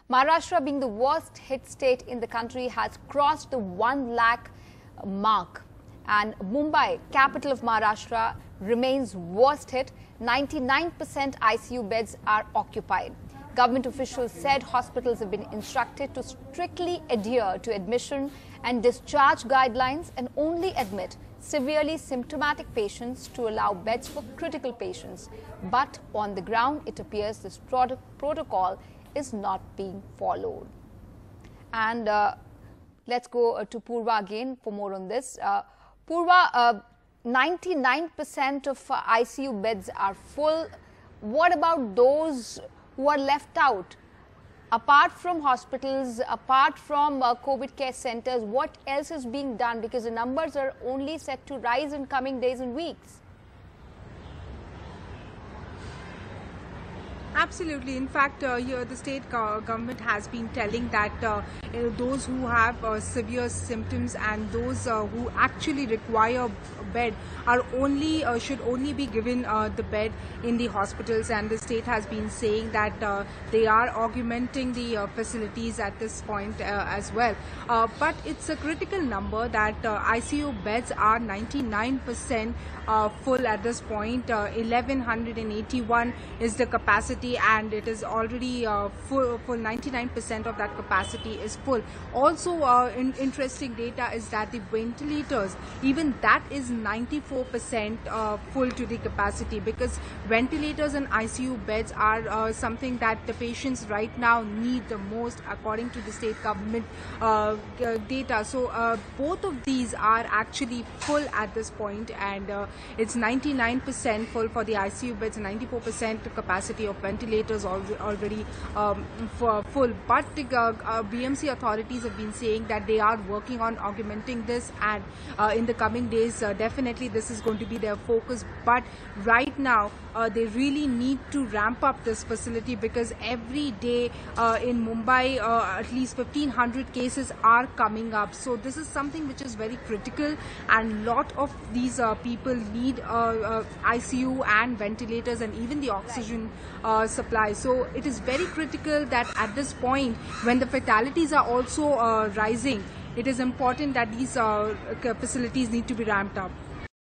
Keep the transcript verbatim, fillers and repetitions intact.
Maharashtra, being the worst hit state in the country, has crossed the one lakh mark. And Mumbai, capital of Maharashtra, remains worst hit. ninety-nine percent I C U beds are occupied. Government officials said hospitals have been instructed to strictly adhere to admission and discharge guidelines and only admit severely symptomatic patients to allow beds for critical patients. But on the ground, it appears this prot protocol is not being followed. And uh, let's go uh, to Purva again for more on this. Uh, Purva, ninety-nine percent uh, of uh, I C U beds are full. What about those who are left out? Apart from hospitals, apart from uh, COVID care centers, what else is being done? Because the numbers are only set to rise in coming days and weeks. Absolutely. In fact, uh, here the state go government has been telling that uh, you know, those who have uh, severe symptoms and those uh, who actually require a bed are only uh, should only be given uh, the bed in the hospitals. And the state has been saying that uh, they are augmenting the uh, facilities at this point uh, as well. Uh, but it's a critical number that uh, I C U beds are ninety-nine percent uh, full at this point. Uh, eleven eighty-one is the capacity, and it is already uh, full, full ninety-nine percent of that capacity is full. Also uh, in, interesting data is that the ventilators, even that is ninety-four percent uh, full to the capacity, because ventilators and I C U beds are uh, something that the patients right now need the most according to the state government uh, data. So uh, both of these are actually full at this point, and uh, it's ninety-nine percent full for the I C U beds and ninety-four percent capacity of ventilators already um, for full. But the uh, uh, B M C authorities have been saying that they are working on augmenting this, and uh, in the coming days uh, definitely this is going to be their focus. But right now uh, they really need to ramp up this facility, because every day uh, in Mumbai uh, at least fifteen hundred cases are coming up. So this is something which is very critical, and lot of these uh, people need uh, uh, I C U and ventilators and even the oxygen uh, supply. So it is very critical that at this point, when the fatalities are also uh, rising, it is important that these uh, facilities need to be ramped up.